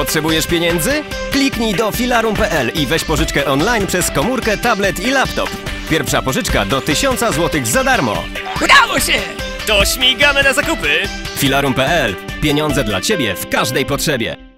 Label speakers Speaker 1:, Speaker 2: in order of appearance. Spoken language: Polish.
Speaker 1: Potrzebujesz pieniędzy? Kliknij do filarum.pl i weź pożyczkę online przez komórkę, tablet i laptop. Pierwsza pożyczka do 1000 zł za darmo.
Speaker 2: Udało się!
Speaker 3: To śmigamy na zakupy!
Speaker 1: Filarum.pl. Pieniądze dla Ciebie w każdej potrzebie.